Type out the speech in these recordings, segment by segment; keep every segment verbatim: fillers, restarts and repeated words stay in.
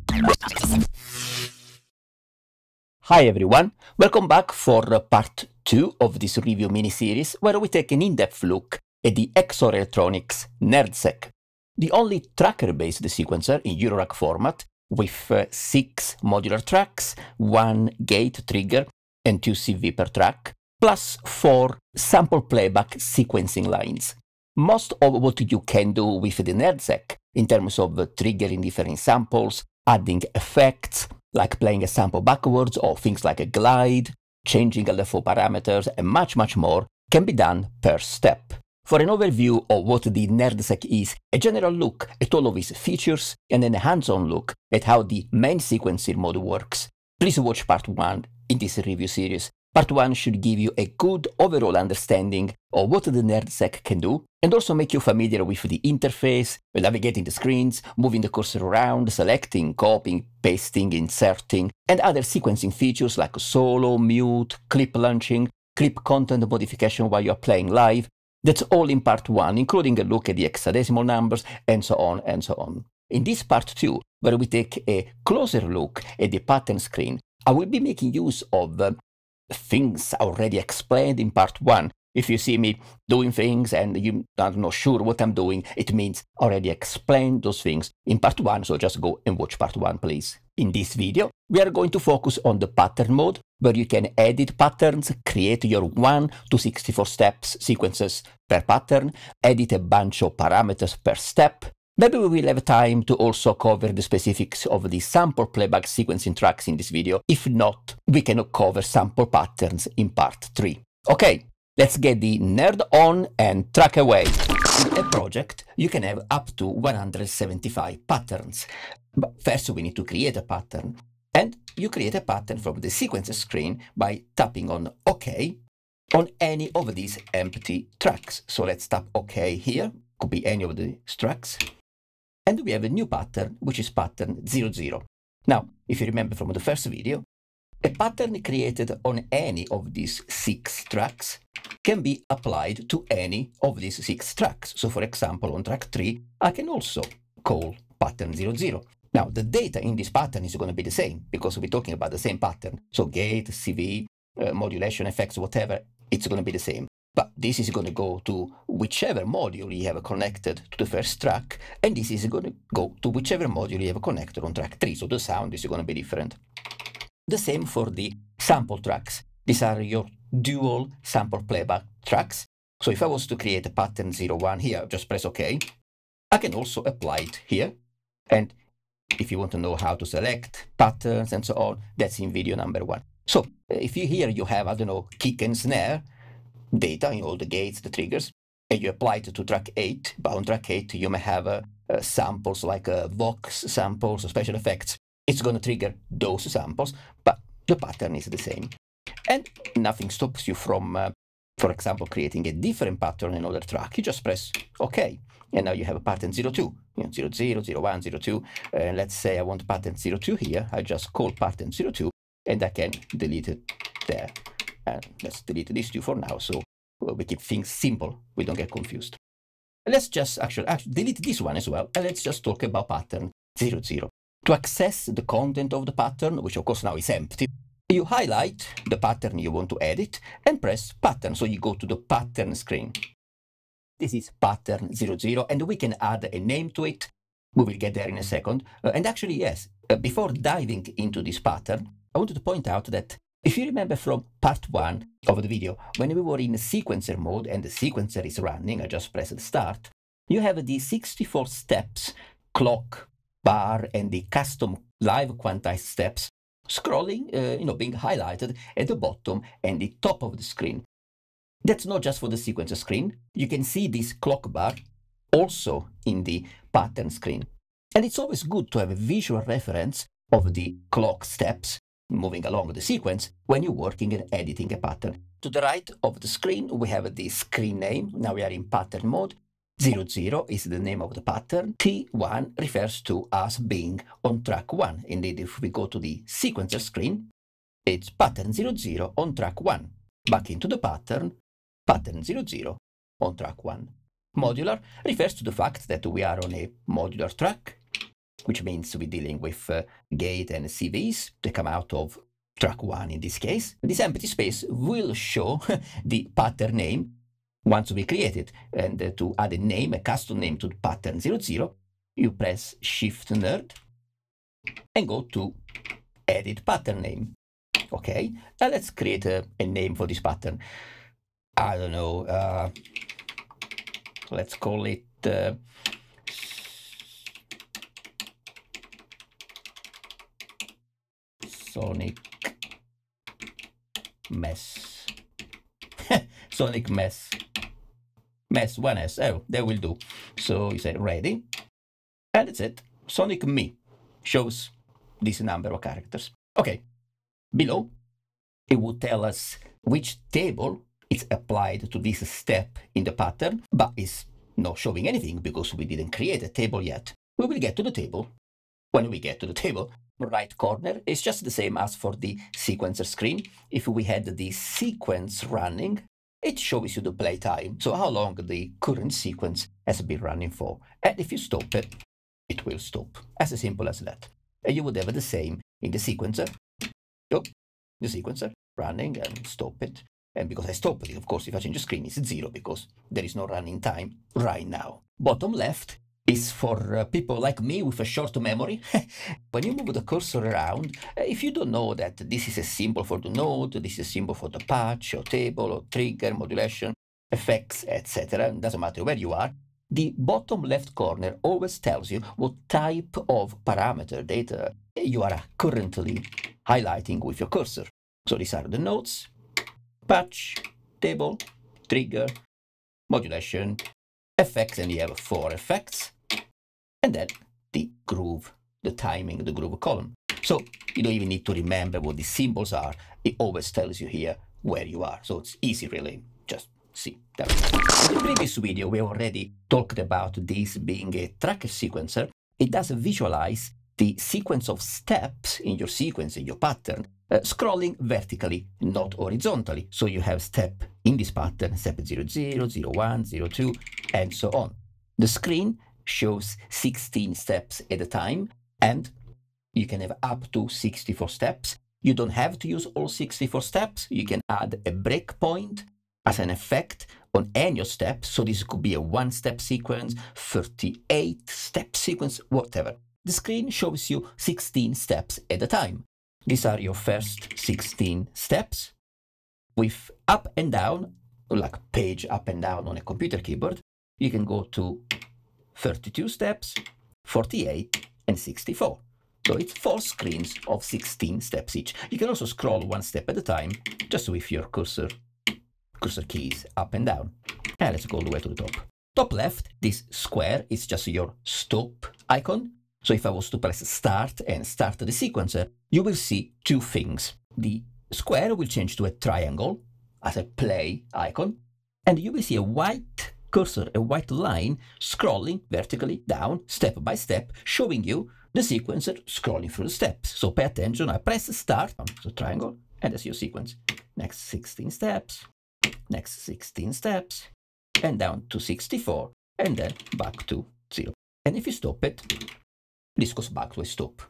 Hi everyone, welcome back for part two of this review mini-series where we take an in-depth look at the X O R electronics NerdSeq, the only tracker-based sequencer in Eurorack format with uh, six modular tracks, one gate trigger and two C V per track, plus four sample playback sequencing lines. Most of what you can do with the NerdSeq in terms of uh, triggering different samples, adding effects, like playing a sample backwards or things like a glide, changing L F O parameters, and much, much more can be done per step. For an overview of what the NerdSeq is, a general look at all of its features, and then a hands-on look at how the main sequencing mode works, please watch part one in this review series. Part one should give you a good overall understanding of what the NerdSeq can do, and also make you familiar with the interface, navigating the screens, moving the cursor around, selecting, copying, pasting, inserting, and other sequencing features like solo, mute, clip launching, clip content modification while you're playing live. That's all in part one, including a look at the hexadecimal numbers, and so on and so on. In this part two, where we take a closer look at the pattern screen, I will be making use of uh, things already explained in part one. If you see me doing things and you are not sure what I'm doing, it means I already explained those things in part one, so just go and watch part one, please. In this video, we are going to focus on the pattern mode, where you can edit patterns, create your one to sixty-four steps sequences per pattern, edit a bunch of parameters per step. Maybe we will have time to also cover the specifics of the sample playback sequencing tracks in this video. If not, we can cover sample patterns in part three. Okay, let's get the nerd on and track away. In a project, you can have up to one hundred seventy-five patterns. But first we need to create a pattern. And you create a pattern from the sequencer screen by tapping on OK on any of these empty tracks. So let's tap OK here, could be any of these tracks. And we have a new pattern, which is pattern zero zero. Now, if you remember from the first video, a pattern created on any of these six tracks can be applied to any of these six tracks. So for example, on track three, I can also call pattern zero zero. Now, the data in this pattern is going to be the same, because we're talking about the same pattern. So gate, C V, uh, modulation effects, whatever, it's going to be the same. But this is going to go to whichever module you have connected to the first track, and this is going to go to whichever module you have connected on track three, so the sound is going to be different. The same for the sample tracks. These are your dual sample playback tracks. So if I was to create a pattern zero one here, just press OK. I can also apply it here. And if you want to know how to select patterns and so on, that's in video number one. So if you here you have, I don't know, kick and snare data in all the gates, the triggers, and you apply it to track eight, but on track eight you may have uh, uh, samples like uh, Vox samples or special effects. It's going to trigger those samples, but the pattern is the same. And nothing stops you from, uh, for example, creating a different pattern in another track. You just press OK, and now you have a pattern zero two, you know, zero zero, zero one, zero two, and let's say I want pattern zero two here. I just call pattern zero two, and I can delete it there. And let's delete these two for now, so we keep things simple, we don't get confused. Let's just actually, actually delete this one as well, and let's just talk about pattern zero zero. To access the content of the pattern, which of course now is empty, you highlight the pattern you want to edit and press pattern, so you go to the pattern screen. This is pattern zero zero, and we can add a name to it. We will get there in a second. Uh, and actually, yes, uh, before diving into this pattern, I wanted to point out that if you remember from part one of the video, when we were in sequencer mode and the sequencer is running, I just pressed start, you have the sixty-four steps clock bar and the custom live quantized steps scrolling, uh, you know, being highlighted at the bottom and the top of the screen. That's not just for the sequencer screen. You can see this clock bar also in the pattern screen. And it's always good to have a visual reference of the clock steps moving along the sequence when you're working and editing a pattern. To the right of the screen, we have the screen name. Now we are in pattern mode. zero zero is the name of the pattern. T one refers to us being on track one. Indeed, if we go to the sequencer screen, it's pattern zero zero on track one. Back into the pattern, pattern zero zero on track one. Modular refers to the fact that we are on a modular track. which means we're dealing with uh, gate and C Vs. They come out of track one in this case. This empty space will show the pattern name once we create it. And uh, to add a name, a custom name to the pattern zero zero, you press Shift Nerd and go to Edit Pattern Name. Okay, now let's create a, a name for this pattern. I don't know, uh, let's call it uh, Sonic Mess. Sonic Mess. Mess, one S. Oh, that will do. So you say ready. And that's it. Sonic Me shows this number of characters. Okay. Below, it will tell us which table is applied to this step in the pattern, but it's not showing anything because we didn't create a table yet. We will get to the table. When we get to the table, right corner is just the same as for the sequencer screen. If we had the sequence running, it shows you the play time, so how long the current sequence has been running for. And if you stop it, it will stop. As simple as that. And you would have the same in the sequencer. Oh, the sequencer running and stop it. And because I stop it, of course, if I change the screen, it's zero because there is no running time right now. Bottom left is for uh, people like me with a short memory. When you move the cursor around, uh, if you don't know that this is a symbol for the node, this is a symbol for the patch or table or trigger, modulation, effects, et cetera, doesn't matter where you are, the bottom left corner always tells you what type of parameter data you are currently highlighting with your cursor. So these are the nodes, patch, table, trigger, modulation, effects, and you have four effects, and then the groove, the timing, the groove column. So you don't even need to remember what the symbols are. It always tells you here where you are. So it's easy, really. Just see that. In the previous video, we already talked about this being a tracker sequencer. It does visualize the sequence of steps in your sequence, in your pattern, uh, scrolling vertically, not horizontally. So you have step in this pattern, step zero zero, zero one, zero two, and so on. The screen shows sixteen steps at a time, and you can have up to sixty-four steps. You don't have to use all sixty-four steps. You can add a breakpoint as an effect on any step. So this could be a one-step sequence, thirty-eight step sequence, whatever. The screen shows you sixteen steps at a time. These are your first sixteen steps with up and down, like page up and down on a computer keyboard. You can go to thirty-two steps, forty-eight, and sixty-four. So it's four screens of sixteen steps each. You can also scroll one step at a time, just with your cursor, cursor keys up and down. And let's go all the way to the top. Top left, this square is just your stop icon. So if I was to press start and start the sequencer, you will see two things. The square will change to a triangle as a play icon, and you will see a white cursor, a white line scrolling vertically down, step by step, showing you the sequencer scrolling through the steps. So pay attention, I press start, so triangle, and that's your sequence. Next sixteen steps, next sixteen steps, and down to sixty-four, and then back to zero. And if you stop it, this goes back to a stop.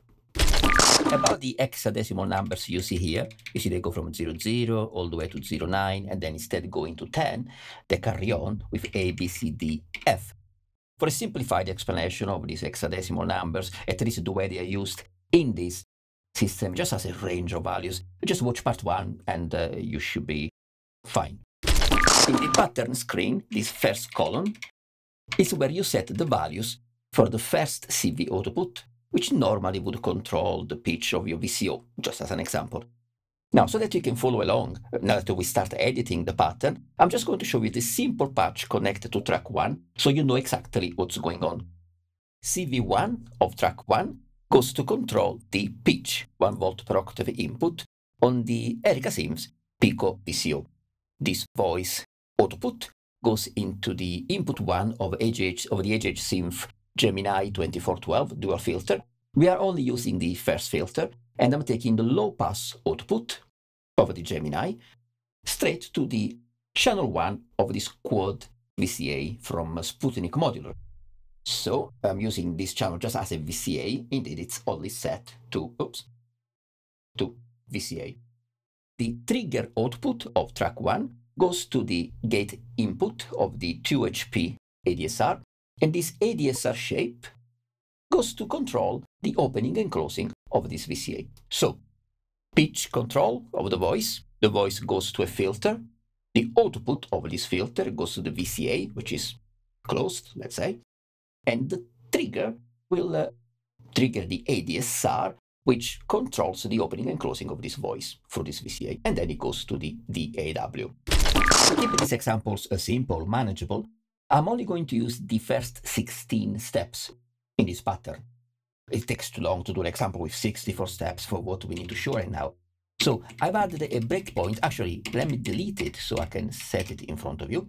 About the hexadecimal numbers you see here, you see they go from zero zero all the way to zero nine, and then instead going to ten, they carry on with A, B, C, D, F. For a simplified explanation of these hexadecimal numbers, at least the way they are used in this system, just as a range of values, just watch part one and uh, you should be fine. In the pattern screen, this first column is where you set the values for the first C V output, which normally would control the pitch of your V C O, just as an example. Now, so that you can follow along, now that we start editing the pattern, I'm just going to show you the simple patch connected to track one, so you know exactly what's going on. C V one of track one goes to control the pitch, one volt per octave input, on the Erika Sims Pico V C O. This voice output goes into the input one of, H H, of the H H Synth Gemini twenty-four twelve dual filter. We are only using the first filter, and I'm taking the low pass output of the Gemini straight to the channel one of this quad V C A from Sputnik Modular. So I'm using this channel just as a V C A. Indeed, it's only set to, oops, to V C A. The trigger output of track one goes to the gate input of the two H P A D S R, and this A D S R shape goes to control the opening and closing of this V C A. So, pitch control of the voice, the voice goes to a filter, the output of this filter goes to the V C A, which is closed, let's say, and the trigger will uh, trigger the A D S R, which controls the opening and closing of this voice for this V C A, and then it goes to the D A W. To keep these examples uh, simple, manageable, I'm only going to use the first sixteen steps in this pattern. It takes too long to do an example with sixty-four steps for what we need to show right now. So I've added a breakpoint. Actually, let me delete it so I can set it in front of you.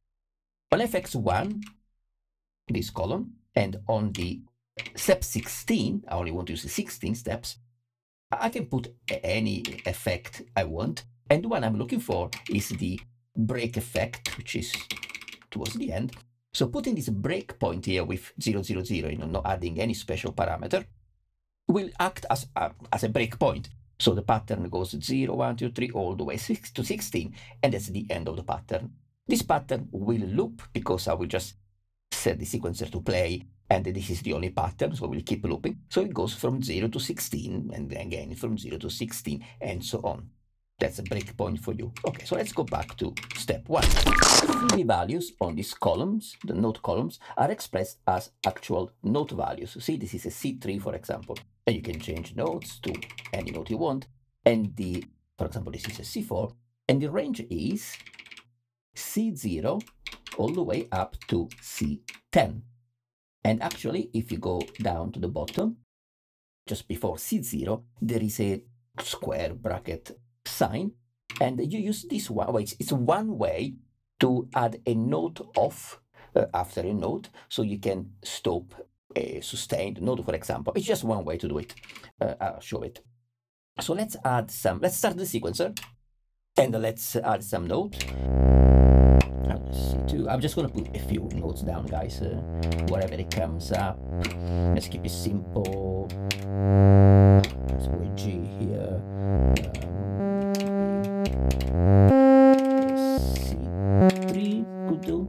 On F X one, this column, and on the step sixteen, I only want to use the sixteen steps, I can put any effect I want. And the one I'm looking for is the break effect, which is towards the end. So putting this breakpoint here with zero, zero, zero, you know, not adding any special parameter, will act as a, as a breakpoint. So the pattern goes zero, one, two, three, all the way six to sixteen, and that's the end of the pattern. This pattern will loop because I will just set the sequencer to play, and this is the only pattern, so we'll keep looping. So it goes from zero to sixteen, and then again from zero to sixteen, and so on. That's a breakpoint for you. Okay, so let's go back to step one. C V values on these columns, the note columns, are expressed as actual note values. See, this is a C three, for example, and you can change notes to any note you want. And the, for example, this is a C four, and the range is C zero all the way up to C ten. And actually, if you go down to the bottom, just before C zero, there is a square bracket sign, and you use this one. Well, it's, it's one way to add a note off uh, after a note, so you can stop a sustained note, for example. It's just one way to do it. Uh, I'll show it. So let's add some, let's start the sequencer, and let's add some notes. I'm just going to put a few notes down, guys, uh, wherever it comes up. Let's keep it simple. Let's put a G here. Um, C three could do.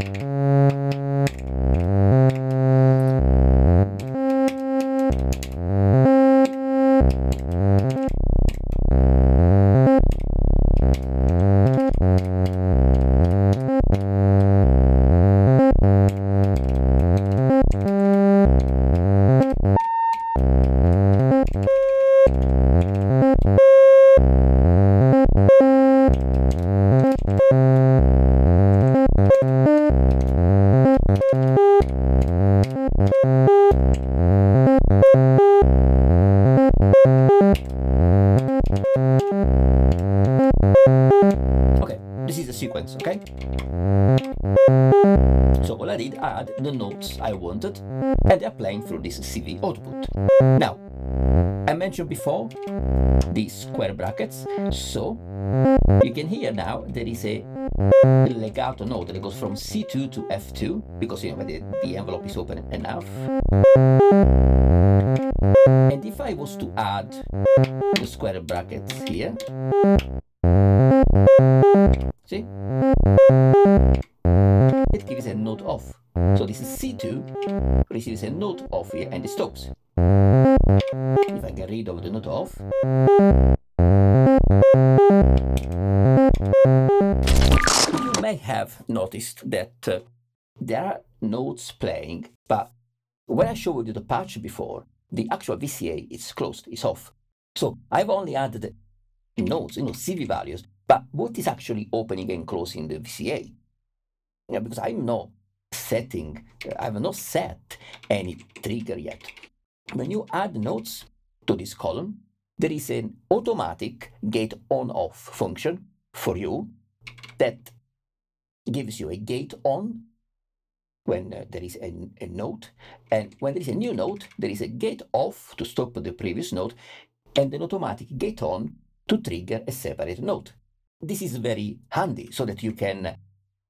Sequence, okay? So all I did, I add the notes I wanted, and they're playing through this C V output. Now, I mentioned before these square brackets, so you can hear now there is a legato note that goes from C two to F two, because you know the, the envelope is open enough. And if I was to add the square brackets here, see? It gives a note off. So this is C two, receives a note off here, and it stops. If I get rid of the note off, you may have noticed that uh, there are notes playing, but when I showed you the patch before, the actual V C A is closed, it's off. So I've only added notes, you know, C V values. But what is actually opening and closing the V C A? Yeah, because I'm not setting, I have not set any trigger yet. When you add notes to this column, there is an automatic gate on-off function for you that gives you a gate on when uh, there is a, a note, and when there is a new note, there is a gate off to stop the previous note, and an automatic gate on to trigger a separate note. This is very handy so that you can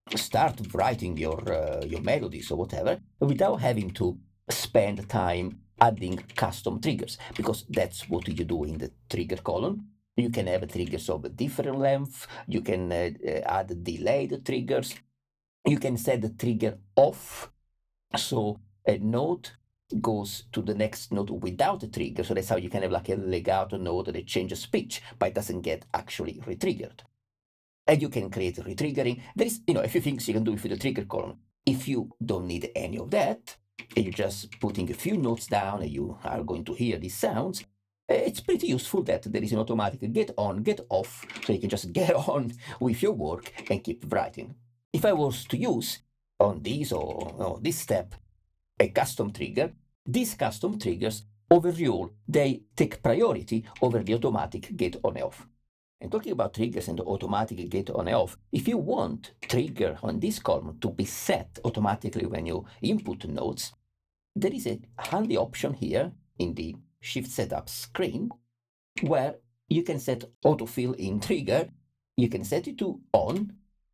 start writing your, uh, your melodies or whatever without having to spend time adding custom triggers, because that's what you do in the trigger column. You can have triggers of a different length. You can uh, add delayed triggers. You can set the trigger off, so a note goes to the next note without a trigger. So that's how you can have like a legato note that changes pitch, but it doesn't get actually retriggered. And you can create retriggering. There is, you know, a few things you can do with the trigger column. If you don't need any of that, and you're just putting a few notes down and you are going to hear these sounds, it's pretty useful that there is an automatic get on, get off, so you can just get on with your work and keep writing. If I was to use on this or, or this step a custom trigger, these custom triggers overrule, they take priority over the automatic get on and off. And talking about triggers and the automatic get on and off, if you want trigger on this column to be set automatically when you input notes, there is a handy option here in the Shift Setup screen where you can set autofill in trigger. You can set it to on.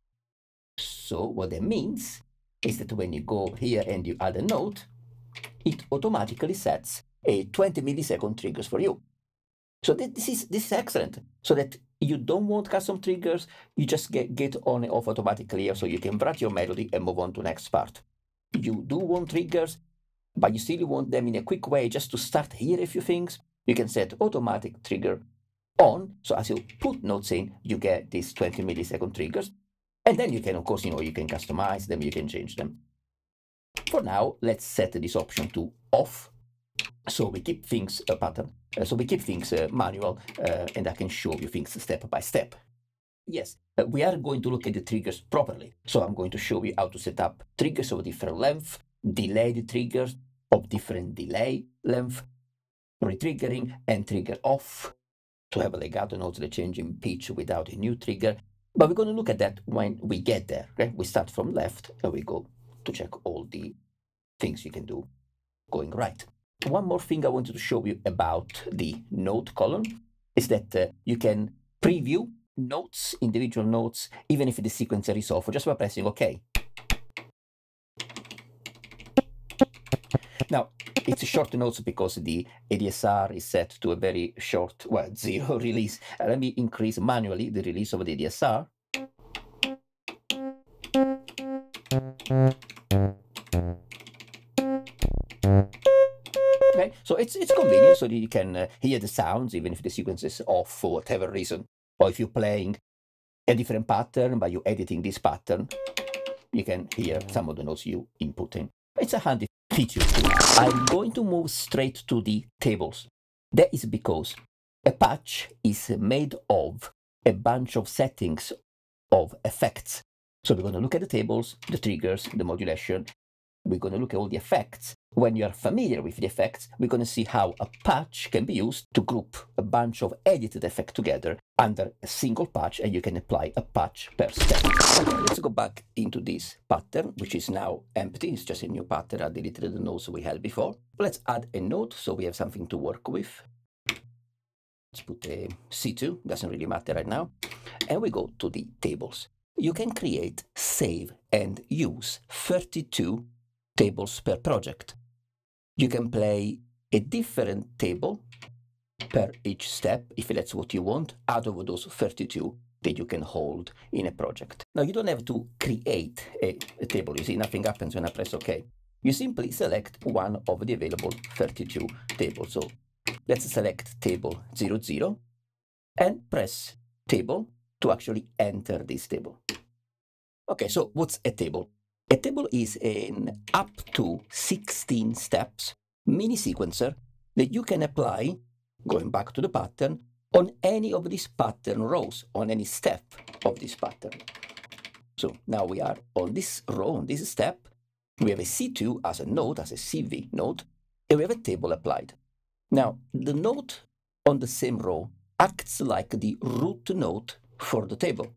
So what that means is that when you go here and you add a note, it automatically sets a twenty millisecond triggers for you. So this is this is excellent. So that you don't want custom triggers, you just get, get on and off automatically here, so you can write your melody and move on to the next part. You do want triggers, but you still want them in a quick way just to start hear a few things. You can set automatic trigger on, so as you put notes in, you get these twenty millisecond triggers. And then you can, of course, you know, you can customize them, you can change them. For now, let's set this option to off. So we keep things a pattern. Uh, so we keep things uh, manual, uh, and I can show you things step by step. Yes, uh, we are going to look at the triggers properly. So I'm going to show you how to set up triggers of different length, delayed triggers of different delay length, retriggering and trigger off, to have a legato note that change in pitch without a new trigger. But we're going to look at that when we get there. Right? We start from left and we go to check all the things you can do going right. One more thing I wanted to show you about the note column is that uh, you can preview notes, individual notes, even if the sequencer is off, just by pressing OK. Now, it's short notes because the A D S R is set to a very short, well, zero release. Uh, let me increase manually the release of the A D S R. Okay, so it's it's convenient so that you can uh, hear the sounds even if the sequence is off for whatever reason. Or if you're playing a different pattern, but you're editing this pattern, you can hear some of the notes you input in. It's a handy feature. I'm going to move straight to the tables. That is because a patch is made of a bunch of settings of effects. So we're going to look at the tables, the triggers, the modulation. We're going to look at all the effects. When you are familiar with the effects, we're going to see how a patch can be used to group a bunch of edited effects together under a single patch, and you can apply a patch per step. Okay, let's go back into this pattern, which is now empty. It's just a new pattern. I deleted the nodes we had before. Let's add a node so we have something to work with. Let's put a C two, doesn't really matter right now. And we go to the tables. You can create, save, and use thirty-two tables per project. You can play a different table per each step, if that's what you want, out of those thirty-two that you can hold in a project. Now, you don't have to create a, a table. You see, nothing happens when I press OK. You simply select one of the available thirty-two tables. So let's select table zero zero and press table to actually enter this table. Okay, so what's a table? A table is an up to sixteen steps mini sequencer that you can apply, going back to the pattern, on any of these pattern rows, on any step of this pattern. So now we are on this row, on this step. We have a C two as a node, as a C V node, and we have a table applied. Now, the node on the same row acts like the root node for the table.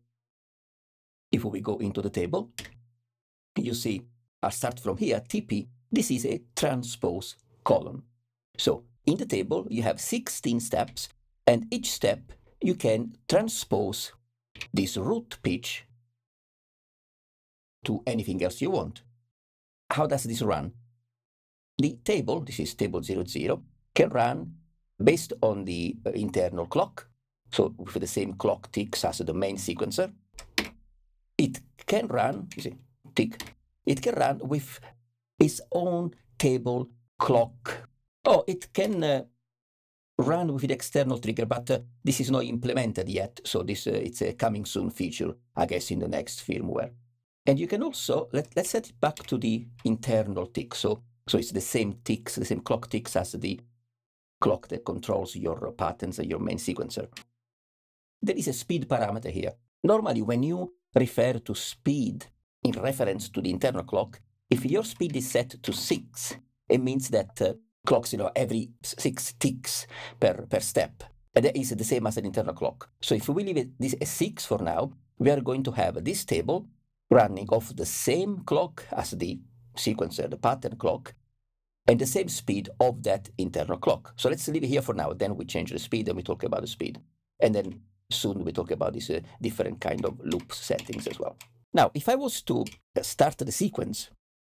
If we go into the table, you see, I start from here, T P, this is a transpose column. So in the table, you have sixteen steps, and each step you can transpose this root pitch to anything else you want. How does this run? The table, this is table zero zero, can run based on the uh, internal clock, so with the same clock ticks as the main sequencer. It can run, you see, tick, it can run with its own table clock. Oh, it can uh, run with the external trigger, but uh, this is not implemented yet, so this uh, it's a coming soon feature, I guess, in the next firmware. And you can also, let, let's set it back to the internal tick, so, so it's the same ticks, the same clock ticks as the clock that controls your patterns and your main sequencer. There is a speed parameter here. Normally, when you refer to speed in reference to the internal clock, if your speed is set to six, it means that uh, clocks, you know, every six ticks per, per step. And that is the same as an internal clock. So if we leave it, this as six for now, we are going to have this table running off the same clock as the sequencer, the pattern clock, and the same speed of that internal clock. So let's leave it here for now. Then we change the speed and we talk about the speed. And then soon we talk about these uh, different kind of loop settings as well. Now, if I was to start the sequence,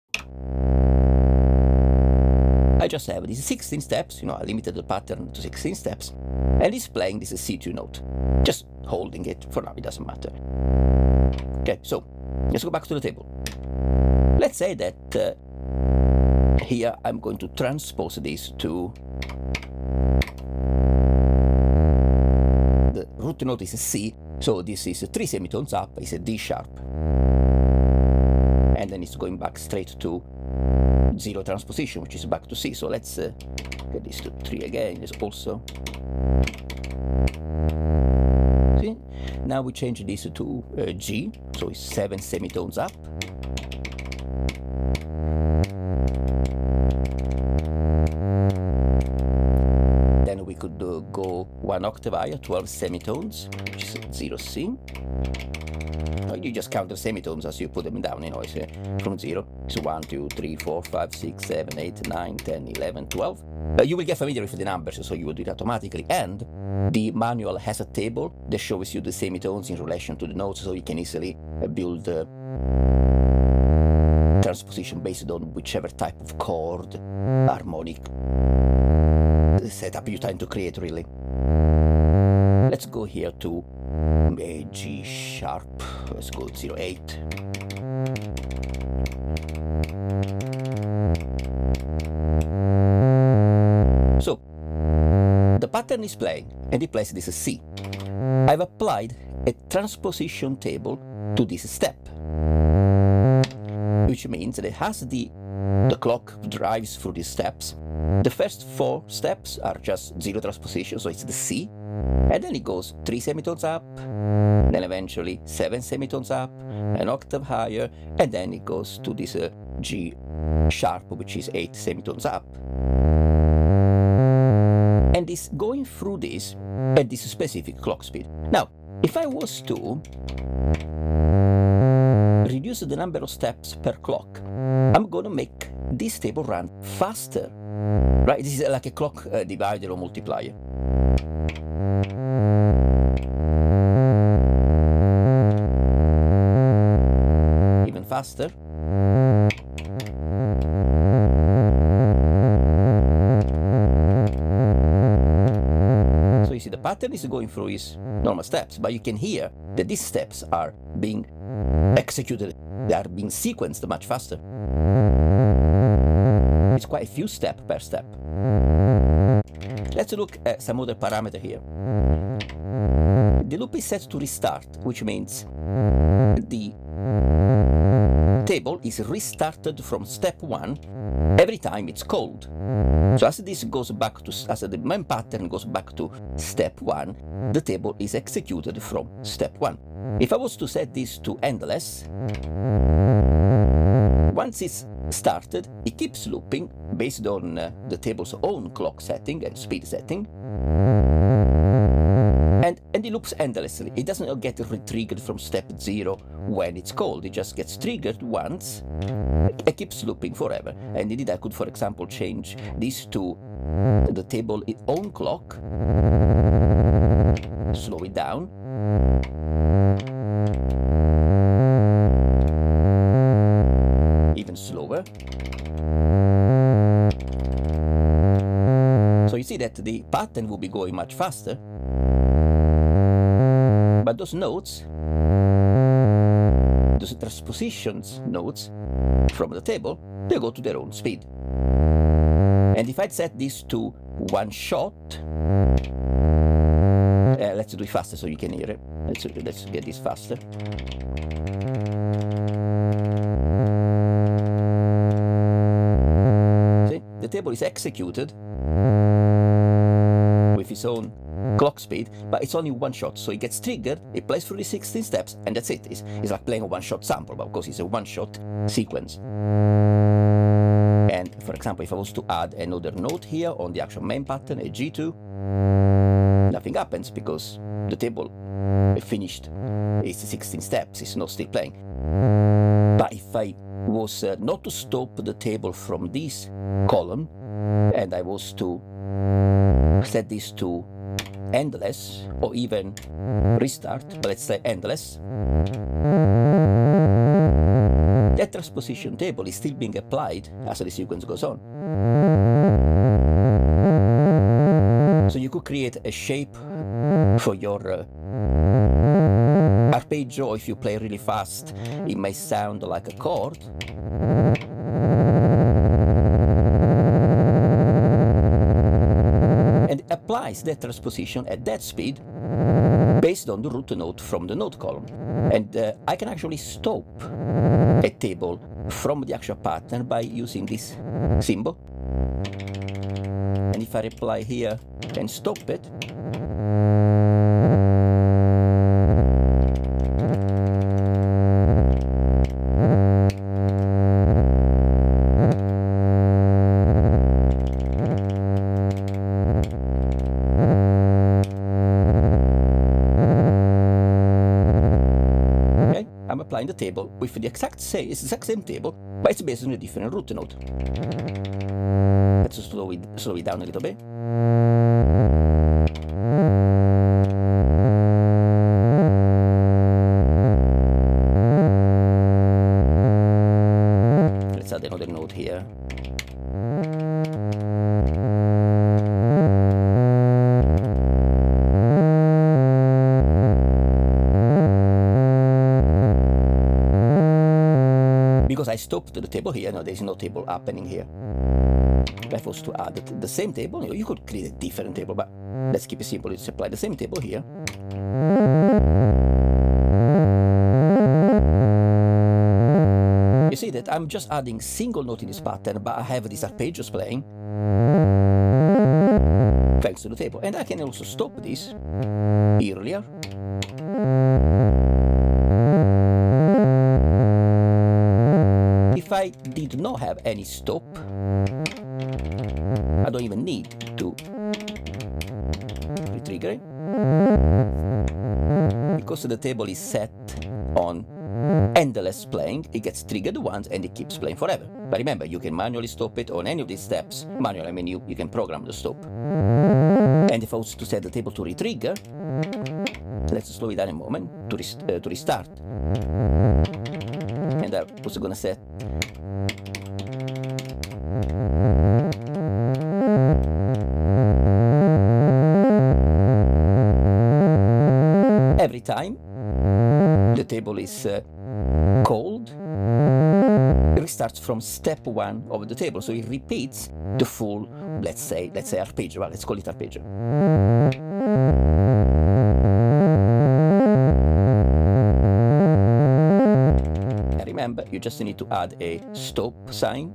I just have these sixteen steps, you know, I limited the pattern to sixteen steps, and it's playing this C two note. Just holding it for now, it doesn't matter. Okay, so let's go back to the table. Let's say that uh, here I'm going to transpose this to the root note is a C, so this is three semitones up, it's a D sharp. And then it's going back straight to zero transposition, which is back to C. So let's uh, get this to three again. It's also. See? Now we change this to uh, G, so it's seven semitones up. Then we could uh, go one octave higher, twelve semitones, which is zero C. You just count the semitones as you put them down, you know, it's, uh, from zero. So one, two, three, four, five, six, seven, eight, nine, ten, eleven, twelve. Uh, you will get familiar with the numbers, so you will do it automatically. And the manual has a table that shows you the semitones in relation to the notes, so you can easily uh, build uh, transposition based on whichever type of chord, harmonic setup you're trying to create, really. Let's go here to a G sharp. Let's go zero eight. So the pattern is playing, and it plays this C. I've applied a transposition table to this step, which means that it has the the clock drives through these steps. The first four steps are just zero transposition, so it's the C. And then it goes three semitones up, then eventually seven semitones up, an octave higher, and then it goes to this uh, G sharp, which is eight semitones up. And it's going through this at this specific clock speed. Now, if I was to reduce the number of steps per clock, I'm going to make this table run faster, right? This is like a clock uh, divider or multiplier. Even faster. So you see the pattern is going through its normal steps, but you can hear that these steps are being executed, they are being sequenced much faster. It's quite a few steps per step. Let's look at some other parameter here. The loop is set to restart, which means the table is restarted from step one every time it's called. So as this goes back to, as the main pattern goes back to step one, the table is executed from step one. If I was to set this to endless, once it's started, it keeps looping based on uh, the table's own clock setting and speed setting. And, and it loops endlessly. It doesn't get re-triggered from step zero when it's called. It just gets triggered once. It keeps looping forever. And indeed, I could, for example, change this to the table its own clock. Slow it down. the pattern will be going much faster. But those nodes, those transpositions nodes from the table, they go to their own speed. And if I set this to one shot, uh, let's do it faster so you can hear it. Let's, let's get this faster. See, the table is executed with its own clock speed, but it's only one shot, so it gets triggered, it plays through the sixteen steps, and that's it. It's, it's like playing a one-shot sample, but of course it's a one-shot sequence. And for example, if I was to add another node here on the actual main pattern, a G two, nothing happens because the table finished its sixteen steps, it's not still playing. But if I was uh, not to stop the table from this column, and I was to set this to endless, or even restart, but let's say endless, that transposition table is still being applied as the sequence goes on. So you could create a shape for your uh, arpeggio. If you play really fast, it may sound like a chord. And it applies that transposition at that speed based on the root node from the node column. And uh, I can actually stop a table from the actual pattern by using this symbol. And if I apply here and stop it, I'm applying the table with the exact same, it's the exact same table, but it's based on a different root node. Let's slow it, slow it down a little bit. Let's add another node here. Because I stopped the table here, no, there's no table happening here. If I was to add the same table, you know, you could create a different table, but let's keep it simple. Let's apply the same table here. You see that I'm just adding single note in this pattern, but I have these arpeggios playing thanks to the table. And I can also stop this earlier. If I did not have any stop, I don't even need to retrigger it. Because the table is set on endless playing, it gets triggered once and it keeps playing forever. But remember, you can manually stop it on any of these steps. Manually, I mean, you, you can program the stop. And if I was to set the table to retrigger, let's slow it down a moment to, rest, uh, to restart. And I was going to set every time the table is uh, called, it restarts from step one of the table, so it repeats the full, let's say, let's say arpeggio. Well, let's call it arpeggio. And remember, you just need to add a stop sign.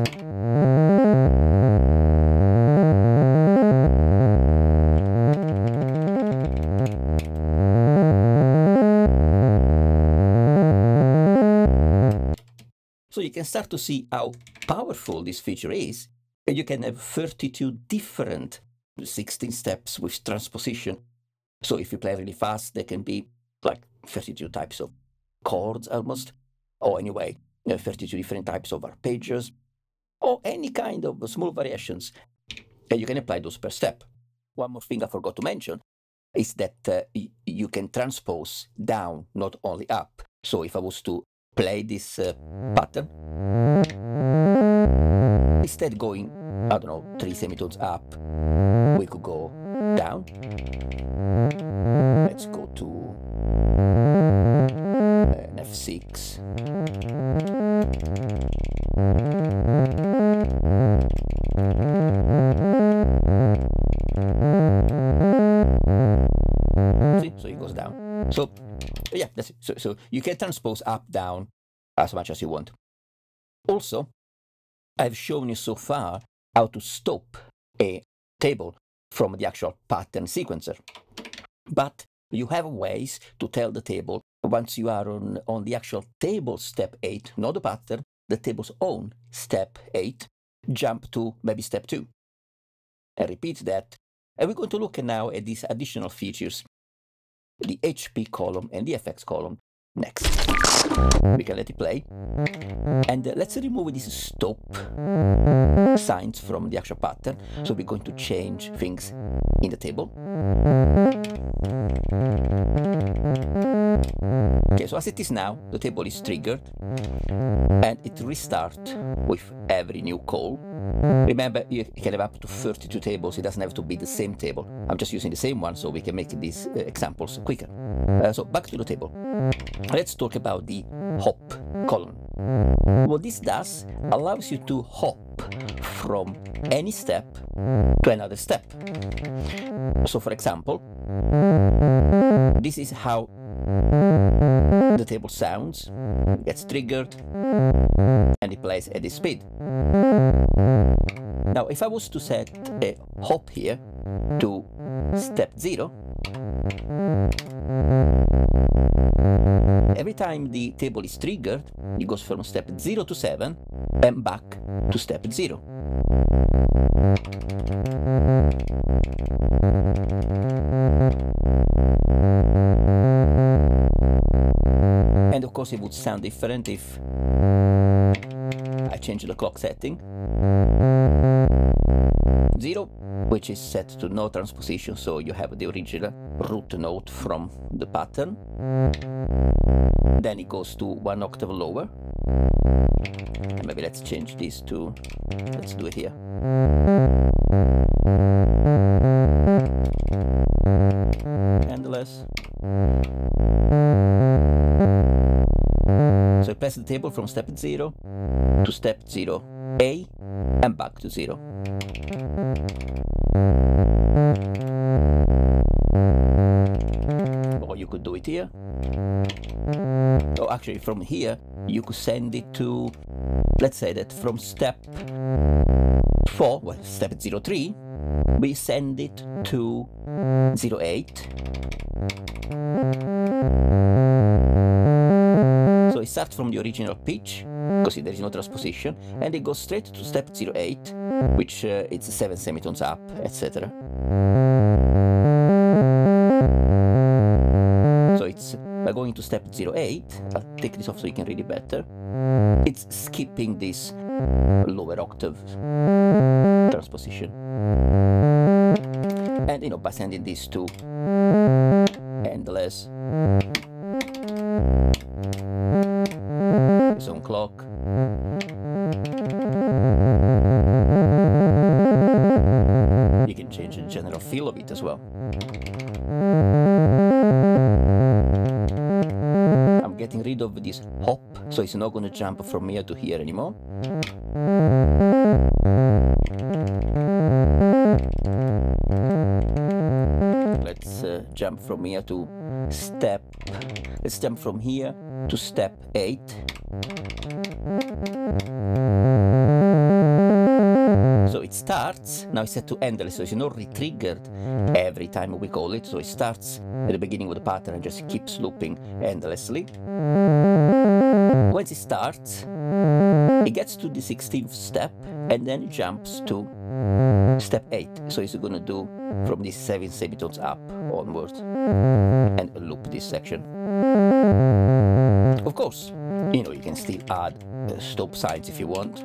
So you can start to see how powerful this feature is, and you can have thirty-two different sixteen steps with transposition. So if you play really fast, there can be like thirty-two types of chords almost, or anyway, you know, thirty-two different types of arpeggios, or any kind of small variations, and you can apply those per step. One more thing I forgot to mention is that uh, you can transpose down, not only up. So if I was to play this uh, pattern, Instead going, I don't know, three semitones up, we could go down. Let's go to an F six. See, so it goes down. So yeah, that's it. So, so you can transpose up, down as much as you want. Also, I've shown you so far how to stop a table from the actual pattern sequencer. But you have ways to tell the table, once you are on, on the actual table step eight, not the pattern, the table's own step eight, jump to maybe step two. And repeat that. And we're going to look now at these additional features, the H P column and the F X column, next. We can let it play. And uh, let's remove these stop signs from the actual pattern. So we're going to change things in the table. Okay, so as it is now, the table is triggered and it restarts with every new call. Remember, you can have up to thirty-two tables. It doesn't have to be the same table. I'm just using the same one so we can make these uh, examples quicker. Uh, so back to the table. Let's talk about the hop column. What this does allows you to hop from any step to another step. So for example, this is how the table sounds. It gets triggered and it plays at this speed. Now if I was to set a hop here to step zero, every time the table is triggered, it goes from step zero to seven and back to step zero. And of course it would sound different if I change the clock setting. Zero, which is set to no transposition, so you have the original root note from the pattern. Then it goes to one octave lower. And maybe let's change this to, let's do it here. Endless. So I press the table from step zero to step zero A and back to zero. Or you could do it here. Oh, actually from here you could send it to, let's say that from step four, well, step zero three, we send it to zero eight. So it starts from the original pitch, because there is no transposition, and it goes straight to step zero eight, which uh, it's seven semitones up, et cetera. So it's by going to step zero eight, I'll take this off so you can read it better, it's skipping this lower octave transposition. And you know, by sending this to endless, its own clock, you can change the general feel of it as well. I'm getting rid of this hop, so it's not going to jump from here to here anymore. Let's uh, jump from here to step, let's jump from here to step eight. So it starts, now it's set to endless, so it's not re-triggered every time we call it, so it starts at the beginning of the pattern and just keeps looping endlessly. Once it starts, it gets to the sixteenth step and then it jumps to step eight, so it's going to do from these seven semitones up onwards and loop this section. Of course, you know, you can still add uh, stop signs if you want.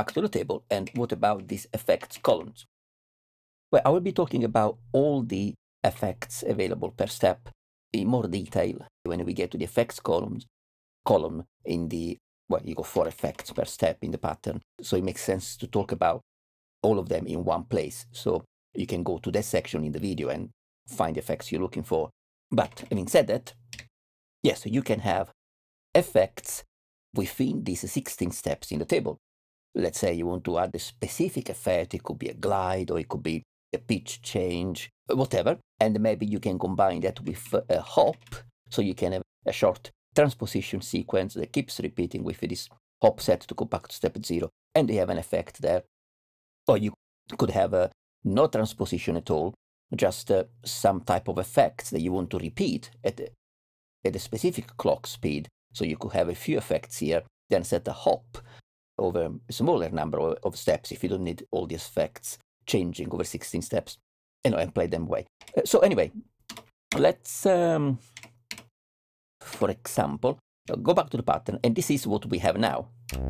back to the table. And what about these effects columns? Well, I will be talking about all the effects available per step in more detail when we get to the effects columns column in the, well, you go four effects per step in the pattern. So it makes sense to talk about all of them in one place. So you can go to that section in the video and find the effects you're looking for. But having said that, yes, you can have effects within these sixteen steps in the table. Let's say you want to add a specific effect. It could be a glide, or it could be a pitch change, whatever. And maybe you can combine that with a hop. So you can have a short transposition sequence that keeps repeating with this hop set to go back to step zero. And you have an effect there. Or you could have a no transposition at all, just uh, some type of effects that you want to repeat at a, at a specific clock speed. So you could have a few effects here, then set a hop over a smaller number of, of steps if you don't need all these effects changing over sixteen steps, you know, and play them away. Uh, so anyway, let's, um, for example, go back to the pattern, and this is what we have now.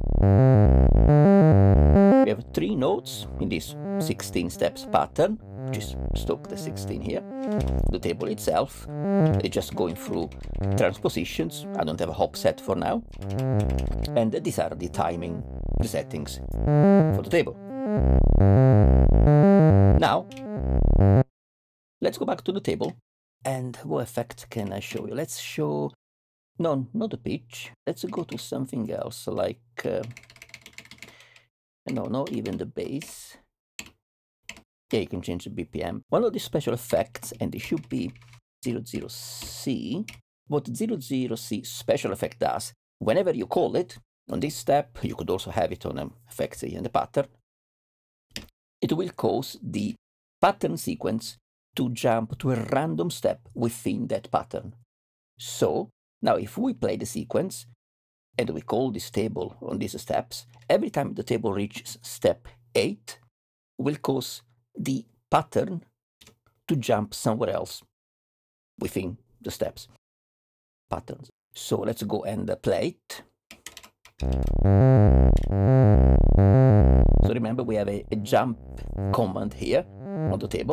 We have three notes in this sixteen steps pattern, which is stock the sixteen here. The table itself, it's just going through transpositions. I don't have a hop set for now. And these are the timing, the settings for the table. Now, let's go back to the table. And what effect can I show you? Let's show, no, not the pitch. Let's go to something else, like, uh, no, not even the bass. Yeah, you can change the B P M. One of the special effects, and it should be zero zero C. What zero zero C special effect does, whenever you call it on this step, you could also have it on um, effects in the pattern, it will cause the pattern sequence to jump to a random step within that pattern. So now if we play the sequence and we call this table on these steps, every time the table reaches step eight, will cause the pattern to jump somewhere else within the steps patterns. So let's go and uh, play it. So remember, we have a, a jump command here on the table.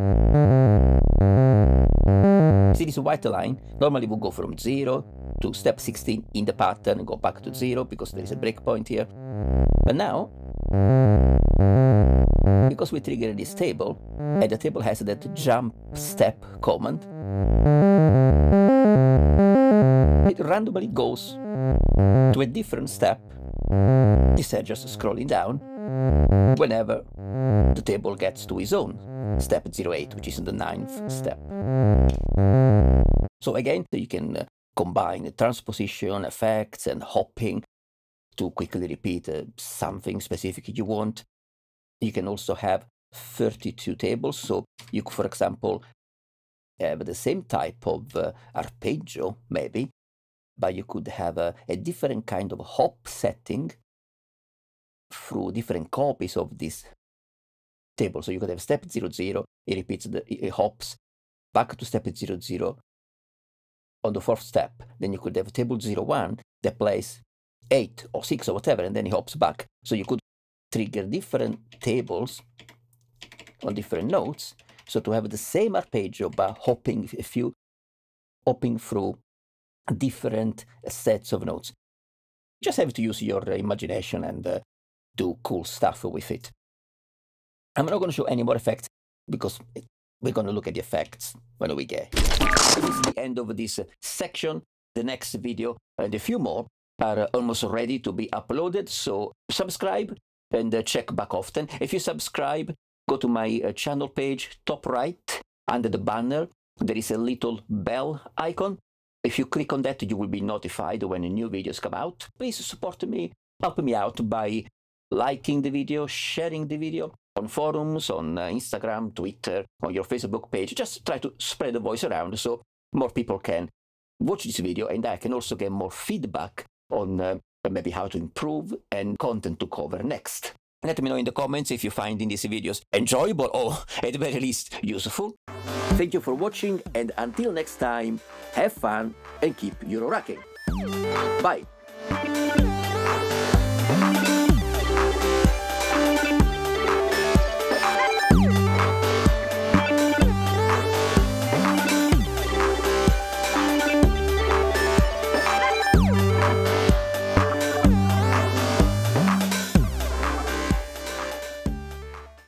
See this white line? Normally we'll go from zero to step sixteen in the pattern and go back to zero because there is a breakpoint here. But now, because we triggered this table, and the table has that jump step command, it randomly goes to a different step, instead just scrolling down, whenever the table gets to its own step zero eight, which is the ninth step. So again, you can uh, combine transposition, effects, and hopping to quickly repeat uh, something specific you want. You can also have thirty-two tables, so you could, for example, have the same type of uh, arpeggio, maybe, but you could have a, a different kind of hop setting through different copies of this table. So you could have step zero zero, it repeats the it hops back to step zero zero on the fourth step. Then you could have table zero one that plays eight or six or whatever, and then it hops back. So you could trigger different tables on different notes, so to have the same arpeggio but hopping a few hopping through different sets of notes. You just have to use your imagination and uh, do cool stuff with it. I'm not going to show any more effects because we're going to look at the effects when we get here. This is the end of this section. The next video and a few more are almost ready to be uploaded, so subscribe and uh, check back often. If you subscribe, go to my uh, channel page, top right, under the banner, there is a little bell icon. If you click on that, you will be notified when new videos come out. Please support me, help me out by liking the video, sharing the video on forums, on uh, Instagram, Twitter, on your Facebook page. Just try to spread the voice around so more people can watch this video, and I can also get more feedback on uh, maybe how to improve and content to cover next. Let me know in the comments if you find in these videos enjoyable or at the very least useful. Thank you for watching, and until next time, have fun and keep Euroracking. Bye!